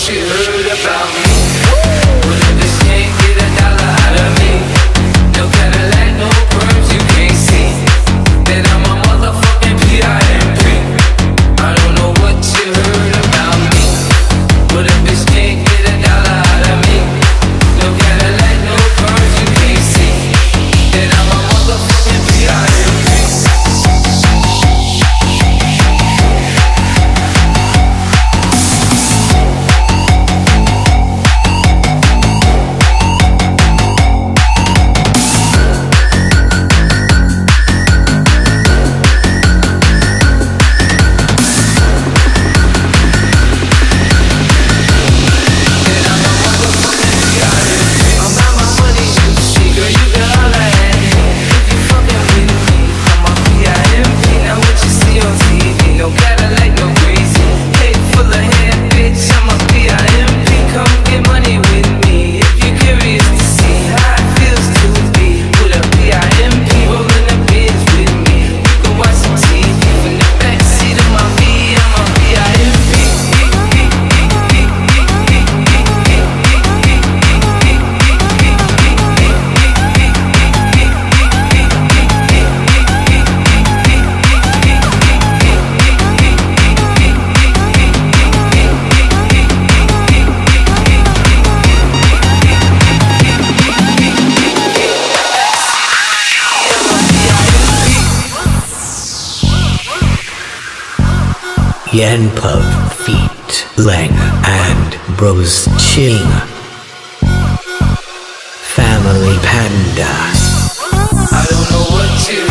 you heard about me. But if this can't get a dollar out of me, no Cadillac, no perms, you can't see that I'm a motherfucking PIMP. I don't know what you heard about me, but if this can't get a dollar out of me, no Cadillac, no perms, you can't see that I'm a motherfucking PIMP. Yen Pub feat. Lang and Bros Ching. Family Panda. I don't know what you